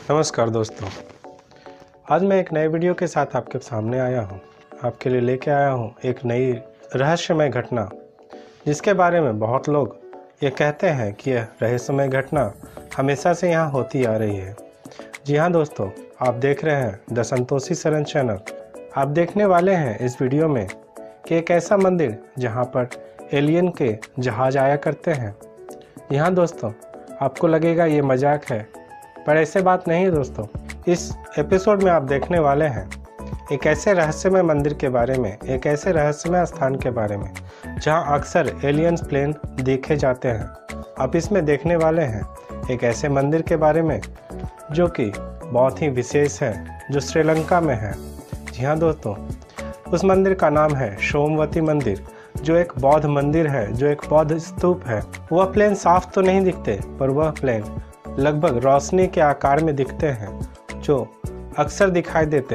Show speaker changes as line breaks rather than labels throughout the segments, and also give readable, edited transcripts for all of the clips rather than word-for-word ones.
नमस्कार दोस्तों, आज मैं एक नए वीडियो के साथ आपके सामने आया हूं। आपके लिए लेके आया हूं एक नई रहस्यमय घटना, जिसके बारे में बहुत लोग ये कहते हैं कि यह रहस्यमय घटना हमेशा से यहाँ होती आ रही है। जी हाँ दोस्तों, आप देख रहे हैं द संतोषी शरण चैनल। आप देखने वाले हैं इस वीडियो में कि एक ऐसा मंदिर जहाँ पर एलियन के जहाज आया करते हैं। जी हाँ दोस्तों, आपको लगेगा ये मजाक है, पर ऐसे बात नहीं है दोस्तों। इस एपिसोड में आप देखने वाले हैं एक ऐसे रहस्यमय मंदिर के बारे में, एक ऐसे रहस्यमय स्थान के बारे में जहां अक्सर एलियंस प्लेन देखे जाते हैं। आप इसमें देखने वाले हैं एक ऐसे मंदिर के बारे में जो कि बहुत ही विशेष है, जो श्रीलंका में है। जी हाँ दोस्तों, उस मंदिर का नाम है सोमवती मंदिर, जो एक बौद्ध मंदिर है, जो एक बौद्ध स्तूप है। वह प्लेन साफ तो नहीं दिखते, पर वह प्लेन लगभग रोशनी के आकार में दिखते हैं, जो अक्सर दिखाई देते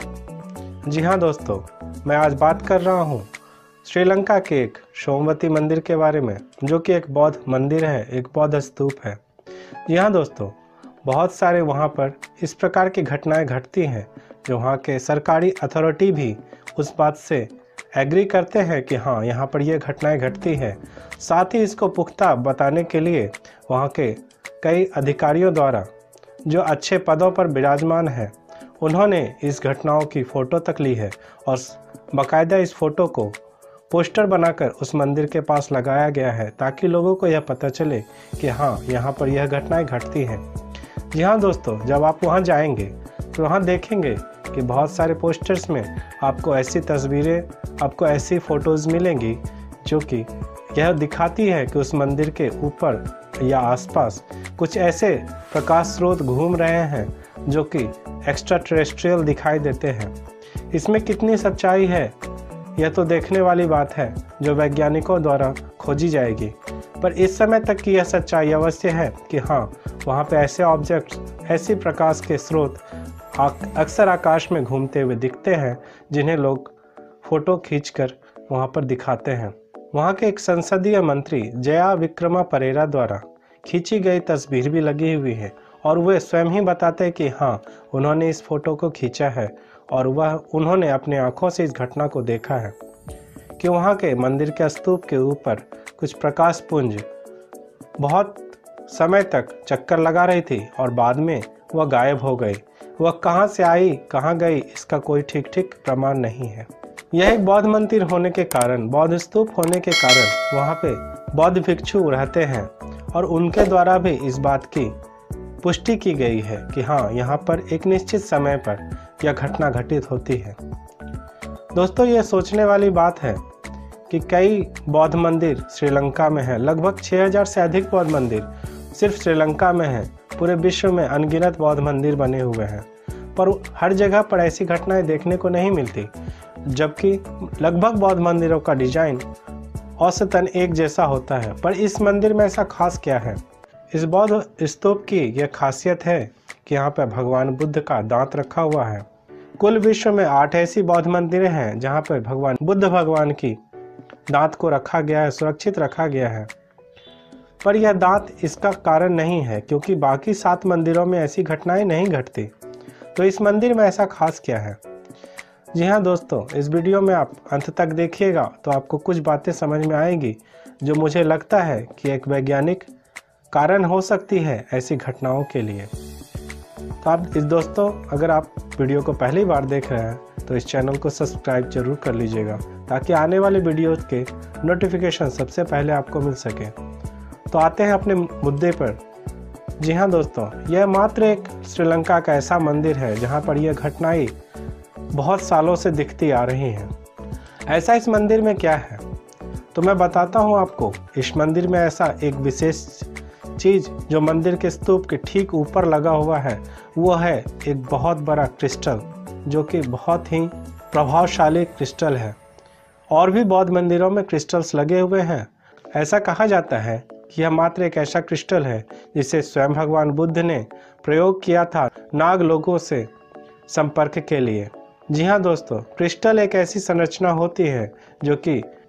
हैं। जी हाँ दोस्तों, मैं आज बात कर रहा हूँ श्रीलंका के एक सोमवती मंदिर के बारे में, जो कि एक बौद्ध मंदिर है, एक बौद्ध स्तूप है। जी हाँ दोस्तों, बहुत सारे वहाँ पर इस प्रकार की घटनाएं घटती हैं जो वहाँ के सरकारी अथॉरिटी भी उस बात से एग्री करते हैं कि हाँ, यहाँ पर ये घटनाएं घटती है। साथ ही इसको पुख्ता बताने के लिए वहाँ के कई अधिकारियों द्वारा, जो अच्छे पदों पर विराजमान हैं, उन्होंने इस घटनाओं की फ़ोटो तक ली है और बाकायदा इस फ़ोटो को पोस्टर बनाकर उस मंदिर के पास लगाया गया है, ताकि लोगों को यह पता चले कि हाँ, यहाँ पर यह घटनाएं घटती हैं। जी हाँ दोस्तों, जब आप वहाँ जाएंगे तो वहाँ देखेंगे कि बहुत सारे पोस्टर्स में आपको ऐसी तस्वीरें, आपको ऐसी फ़ोटोज़ मिलेंगी जो कि यह दिखाती है कि उस मंदिर के ऊपर या आसपास कुछ ऐसे प्रकाश स्रोत घूम रहे हैं जो कि एक्स्ट्रा टेरेस्ट्रियल दिखाई देते हैं। इसमें कितनी सच्चाई है यह तो देखने वाली बात है, जो वैज्ञानिकों द्वारा खोजी जाएगी। पर इस समय तक की यह सच्चाई अवश्य है कि हाँ, वहाँ पे ऐसे ऑब्जेक्ट्स, ऐसी प्रकाश के स्रोत अक्सर आकाश में घूमते हुए दिखते हैं, जिन्हें लोग फ़ोटो खींचकर वहाँ पर दिखाते हैं। वहाँ के एक संसदीय मंत्री जया विक्रमा परेरा द्वारा खींची गई तस्वीर भी लगी हुई है, और वे स्वयं ही बताते हैं कि हाँ, उन्होंने इस फोटो को खींचा है और उन्होंने अपनी आंखों से इस घटना को देखा है कि वहाँ के मंदिर के स्तूप के ऊपर कुछ प्रकाश पुंज बहुत समय तक चक्कर लगा रही थी और बाद में वह गायब हो गई। वह कहाँ से आई, कहाँ गई, इसका कोई ठीक प्रमाण नहीं है। यह एक बौद्ध मंदिर होने के कारण, बौद्ध स्तूप होने के कारण वहाँ पे बौद्ध भिक्षु रहते हैं, और उनके द्वारा भी इस बात की पुष्टि की गई है कि हाँ, यहाँ पर एक निश्चित समय पर यह घटना घटित होती है। दोस्तों, ये सोचने वाली बात है कि कई बौद्ध मंदिर श्रीलंका में है। लगभग 6000 से अधिक बौद्ध मंदिर सिर्फ श्रीलंका में है। पूरे विश्व में अनगिनत बौद्ध मंदिर बने हुए हैं, पर हर जगह पर ऐसी घटनाएं देखने को नहीं मिलती, जबकि लगभग बौद्ध मंदिरों का डिजाइन औसतन एक जैसा होता है। पर इस मंदिर में ऐसा खास क्या है? इस बौद्ध स्तूप की यह खासियत है कि यहाँ पर भगवान बुद्ध का दांत रखा हुआ है। कुल विश्व में 8 ऐसी बौद्ध मंदिरें हैं जहाँ पर भगवान बुद्ध भगवान की दांत को रखा गया है, सुरक्षित रखा गया है। पर यह दांत इसका कारण नहीं है, क्योंकि बाकी 7 मंदिरों में ऐसी घटनाएं नहीं घटती। तो इस मंदिर में ऐसा खास क्या है? जी हाँ दोस्तों, इस वीडियो में आप अंत तक देखिएगा तो आपको कुछ बातें समझ में आएंगी, जो मुझे लगता है कि एक वैज्ञानिक कारण हो सकती है ऐसी घटनाओं के लिए। तो आप दोस्तों, अगर आप वीडियो को पहली बार देख रहे हैं तो इस चैनल को सब्सक्राइब जरूर कर लीजिएगा, ताकि आने वाले वीडियोज़ के नोटिफिकेशन सबसे पहले आपको मिल सके। तो आते हैं अपने मुद्दे पर। जी हाँ दोस्तों, यह मात्र एक श्रीलंका का ऐसा मंदिर है जहाँ पर यह घटनाएं बहुत सालों से दिखती आ रही हैं। ऐसा इस मंदिर में क्या है, तो मैं बताता हूँ आपको। इस मंदिर में ऐसा एक विशेष चीज़ जो मंदिर के स्तूप के ठीक ऊपर लगा हुआ है, वो है एक बहुत बड़ा क्रिस्टल, जो कि बहुत ही प्रभावशाली क्रिस्टल है। और भी बौद्ध मंदिरों में क्रिस्टल्स लगे हुए हैं। ऐसा कहा जाता है कि यह मात्र एक ऐसा क्रिस्टल है जिसे स्वयं भगवान बुद्ध ने प्रयोग किया था नाग लोगों से संपर्क के लिए। जी हाँ दोस्तों, क्रिस्टल एक ऐसी संरचना होती है जो कि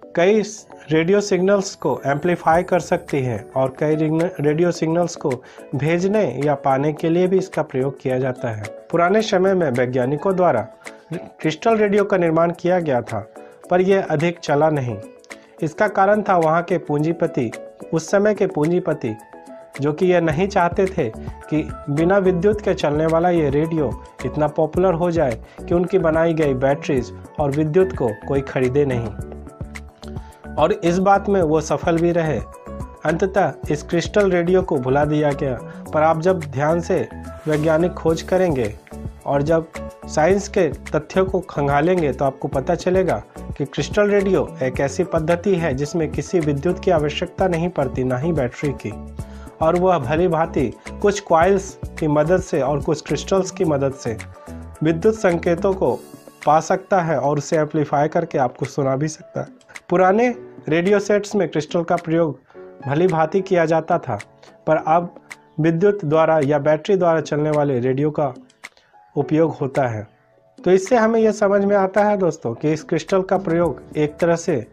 कई रेडियो सिग्नल्स को एम्पलीफाई कर सकती है और कई रेडियो सिग्नल्स को भेजने या पाने के लिए भी इसका प्रयोग किया जाता है। पुराने समय में वैज्ञानिकों द्वारा क्रिस्टल रेडियो का निर्माण किया गया था, पर यह अधिक चला नहीं। इसका कारण था वहाँ के पूंजीपति, उस समय के पूंजीपति, जो कि यह नहीं चाहते थे कि बिना विद्युत के चलने वाला ये रेडियो इतना पॉपुलर हो जाए कि उनकी बनाई गई बैटरीज और विद्युत को कोई खरीदे नहीं। और इस बात में वो सफल भी रहे। अंततः इस क्रिस्टल रेडियो को भुला दिया गया। पर आप जब ध्यान से वैज्ञानिक खोज करेंगे और जब साइंस के तथ्यों को खंगालेंगे तो आपको पता चलेगा कि क्रिस्टल रेडियो एक ऐसी पद्धति है जिसमें किसी विद्युत की आवश्यकता नहीं पड़ती, ना ही बैटरी की, और वह भली भांति कुछ कॉइल्स की मदद से और कुछ क्रिस्टल्स की मदद से विद्युत संकेतों को पा सकता है और उसे एम्पलीफाई करके आपको सुना भी सकता है। पुराने रेडियो सेट्स में क्रिस्टल का प्रयोग भली भांति किया जाता था, पर अब विद्युत द्वारा या बैटरी द्वारा चलने वाले रेडियो का उपयोग होता है। तो इससे हमें यह समझ में आता है दोस्तों कि इस क्रिस्टल का प्रयोग एक तरह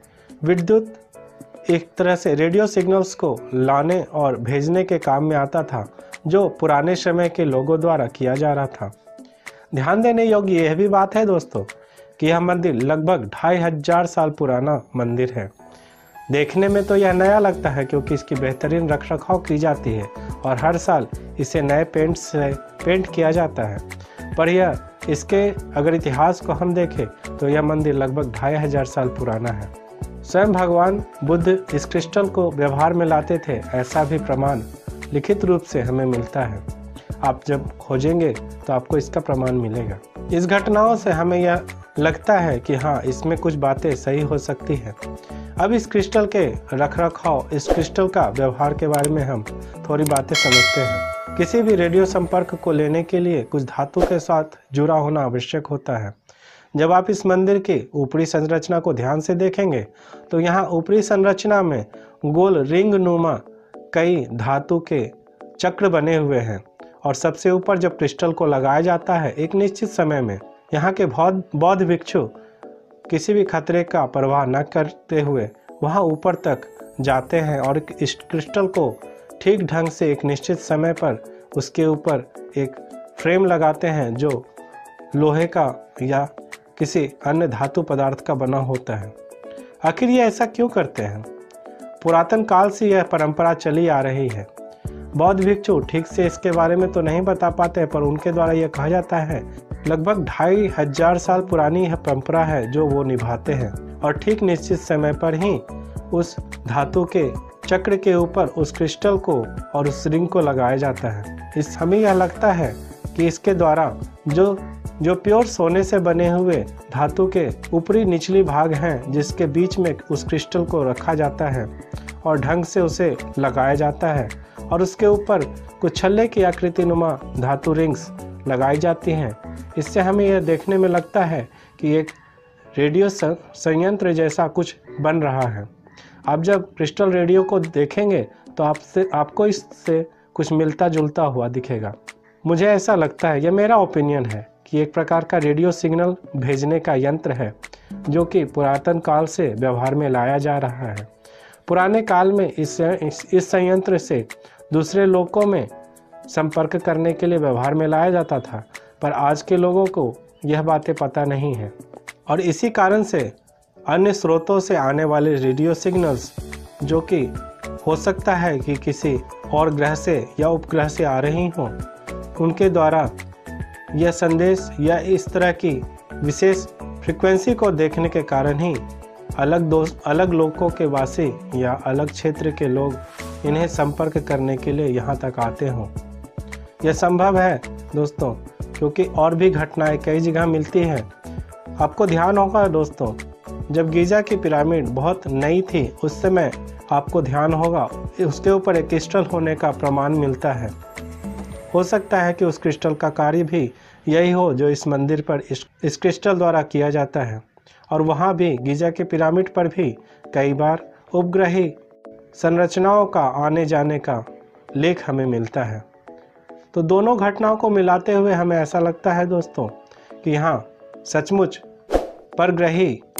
से रेडियो सिग्नल्स को लाने और भेजने के काम में आता था, जो पुराने समय के लोगों द्वारा किया जा रहा था। ध्यान देने योग्य यह भी बात है दोस्तों कि यह मंदिर लगभग 2500 साल पुराना मंदिर है। देखने में तो यह नया लगता है क्योंकि इसकी बेहतरीन रखरखाव की जाती है और हर साल इसे नए पेंट से पेंट किया जाता है। पर यह इसके अगर इतिहास को हम देखें तो यह मंदिर लगभग 2500 साल पुराना है। स्वयं भगवान बुद्ध इस क्रिस्टल को व्यवहार में लाते थे, ऐसा भी प्रमाण लिखित रूप से हमें मिलता है। आप जब खोजेंगे तो आपको इसका प्रमाण मिलेगा। इस घटनाओं से हमें यह लगता है कि हाँ, इसमें कुछ बातें सही हो सकती हैं। अब इस क्रिस्टल के रखरखाव, इस क्रिस्टल का व्यवहार के बारे में हम थोड़ी बातें समझते हैं। किसी भी रेडियो संपर्क को लेने के लिए कुछ धातु के साथ जुड़ा होना आवश्यक होता है। जब आप इस मंदिर की ऊपरी संरचना को ध्यान से देखेंगे तो यहाँ ऊपरी संरचना में गोल रिंग नुमा कई धातु के चक्र बने हुए हैं और सबसे ऊपर जब क्रिस्टल को लगाया जाता है एक निश्चित समय में, यहाँ के बौद्ध भिक्षु किसी भी खतरे का परवाह न करते हुए वहाँ ऊपर तक जाते हैं और इस क्रिस्टल को ठीक ढंग से एक निश्चित समय पर उसके ऊपर एक फ्रेम लगाते हैं जो लोहे का या किसी अन्य धातु पदार्थ का बना होता है। आखिर ये ऐसा क्यों करते हैं? पुरातन काल से यह परंपरा चली आ रही है। बौद्ध भिक्षु ठीक से इसके बारे में तो नहीं बता पाते, पर उनके द्वारा यह कहा जाता है लगभग 2500 साल पुरानी यह परंपरा है जो वो निभाते हैं और ठीक निश्चित समय पर ही उस धातु के चक्र के ऊपर उस क्रिस्टल को और उस रिंग को लगाया जाता है। इस हमें यह लगता है कि इसके द्वारा जो प्योर सोने से बने हुए धातु के ऊपरी निचली भाग हैं जिसके बीच में उस क्रिस्टल को रखा जाता है और ढंग से उसे लगाया जाता है और उसके ऊपर कुछ छल्ले की आकृति नुमा धातु रिंग्स लगाई जाती हैं। इससे हमें यह देखने में लगता है कि एक रेडियो संयंत्र जैसा कुछ बन रहा है। आप जब क्रिस्टल रेडियो को देखेंगे तो आपको इससे कुछ मिलता जुलता हुआ दिखेगा। मुझे ऐसा लगता है, यह मेरा ओपिनियन है, कि एक प्रकार का रेडियो सिग्नल भेजने का यंत्र है जो कि पुरातन काल से व्यवहार में लाया जा रहा है। पुराने काल में इस संयंत्र से दूसरे लोगों में संपर्क करने के लिए व्यवहार में लाया जाता था, पर आज के लोगों को यह बातें पता नहीं है और इसी कारण से अन्य स्रोतों से आने वाले रेडियो सिग्नल्स, जो कि हो सकता है कि किसी और ग्रह से या उपग्रह से आ रही हों, उनके द्वारा यह संदेश या इस तरह की विशेष फ्रीक्वेंसी को देखने के कारण ही अलग लोगों के वासी या अलग क्षेत्र के लोग इन्हें संपर्क करने के लिए यहाँ तक आते हों। यह संभव है दोस्तों, क्योंकि और भी घटनाएं कई जगह मिलती हैं। आपको ध्यान होगा दोस्तों, जब गीजा की पिरामिड बहुत नई थी उस समय आपको ध्यान होगा उसके ऊपर एक क्रिस्टल होने का प्रमाण मिलता है। हो सकता है कि उस क्रिस्टल का कार्य भी यही हो जो इस मंदिर पर इस क्रिस्टल द्वारा किया जाता है। और वहाँ भी गीजा के पिरामिड पर भी कई बार उपग्रही संरचनाओं का आने जाने का लेख हमें मिलता है। तो दोनों घटनाओं को मिलाते हुए हमें ऐसा लगता है दोस्तों कि यहाँ सचमुच परग्रही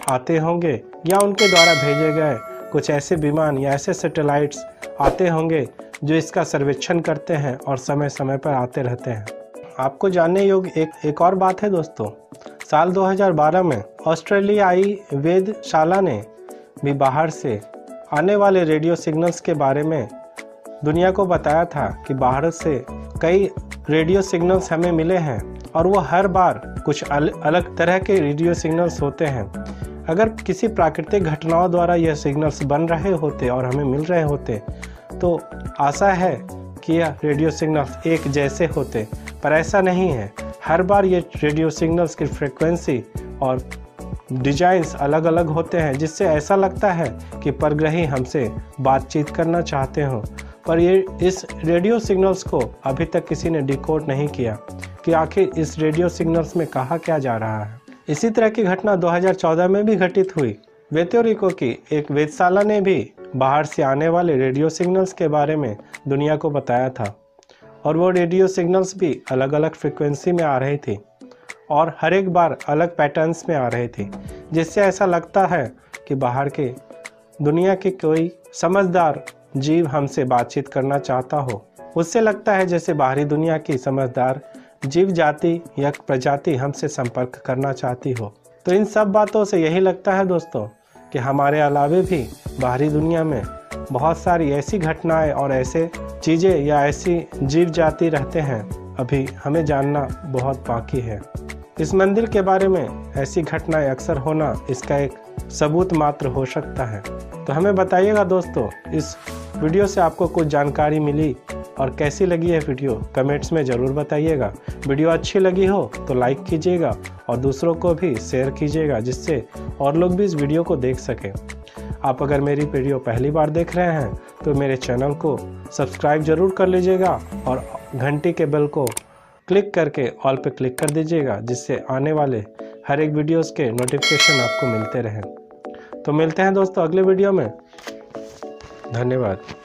आते होंगे या उनके द्वारा भेजे गए कुछ ऐसे विमान या ऐसे सैटेलाइट्स आते होंगे जो इसका सर्वेक्षण करते हैं और समय समय पर आते रहते हैं। आपको जानने योग्य एक और बात है दोस्तों, साल 2012 में ऑस्ट्रेलियाई वेधशाला ने भी बाहर से आने वाले रेडियो सिग्नल्स के बारे में दुनिया को बताया था कि बाहर से कई रेडियो सिग्नल्स हमें मिले हैं और वो हर बार कुछ अलग तरह के रेडियो सिग्नल्स होते हैं। अगर किसी प्राकृतिक घटनाओं द्वारा यह सिग्नल्स बन रहे होते और हमें मिल रहे होते तो आशा है कि यह रेडियो सिग्नल्स एक जैसे होते, पर ऐसा नहीं है। हर बार ये रेडियो सिग्नल्स की फ्रीक्वेंसी और डिजाइन्स अलग अलग होते हैं, जिससे ऐसा लगता है कि परग्रही हमसे बातचीत करना चाहते हों, पर ये इस रेडियो सिग्नल्स को अभी तक किसी ने डिकोड नहीं किया कि आखिर इस रेडियो सिग्नल्स में कहा क्या जा रहा है। इसी तरह की घटना 2014 में भी घटित हुई। पुर्टो रिको की एक वेधशाला ने भी बाहर से आने वाले रेडियो सिग्नल्स के बारे में दुनिया को बताया था और वो रेडियो सिग्नल्स भी अलग अलग फ्रिक्वेंसी में आ रही थी और हर एक बार अलग पैटर्न्स में आ रही थी, जिससे ऐसा लगता है कि बाहर के दुनिया के कोई समझदार जीव हमसे बातचीत करना चाहता हो। उससे लगता है जैसे बाहरी दुनिया की समझदार जीव जाति या प्रजाति हमसे संपर्क करना चाहती हो। तो इन सब बातों से यही लगता है दोस्तों कि हमारे अलावे भी बाहरी दुनिया में बहुत सारी ऐसी घटनाएं और ऐसे चीज़ें या ऐसी जीव जाति रहते हैं, अभी हमें जानना बहुत बाकी है। इस मंदिर के बारे में ऐसी घटनाएं अक्सर होना इसका एक सबूत मात्र हो सकता है। तो हमें बताइएगा दोस्तों, इस वीडियो से आपको कुछ जानकारी मिली और कैसी लगी है वीडियो, कमेंट्स में ज़रूर बताइएगा। वीडियो अच्छी लगी हो तो लाइक कीजिएगा और दूसरों को भी शेयर कीजिएगा, जिससे और लोग भी इस वीडियो को देख सकें। आप अगर मेरी वीडियो पहली बार देख रहे हैं तो मेरे चैनल को सब्सक्राइब ज़रूर कर लीजिएगा और घंटी के बेल को क्लिक करके ऑल पे क्लिक कर दीजिएगा, जिससे आने वाले हर एक वीडियोस के नोटिफिकेशन आपको मिलते रहें। तो मिलते हैं दोस्तों अगले वीडियो में। धन्यवाद।